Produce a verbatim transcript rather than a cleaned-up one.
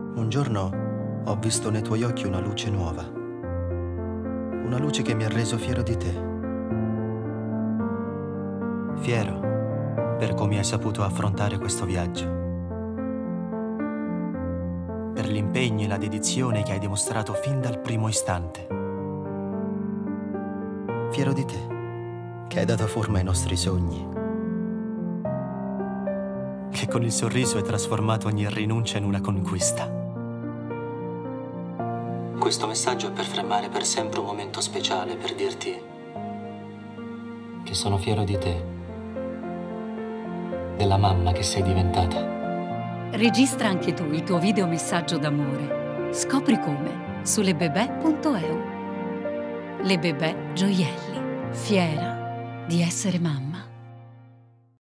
Un giorno ho visto nei tuoi occhi una luce nuova. Una luce che mi ha reso fiero di te. Fiero per come hai saputo affrontare questo viaggio. Per l'impegno e la dedizione che hai dimostrato fin dal primo istante. Fiero di te, che hai dato forma ai nostri sogni. Che con il sorriso hai trasformato ogni rinuncia in una conquista. Questo messaggio è per fermare per sempre un momento speciale, per dirti che sono fiero di te, della mamma che sei diventata. Registra anche tu il tuo video messaggio d'amore. Scopri come su lebebè punto e u. Lebebè Gioielli, fiera di essere mamma.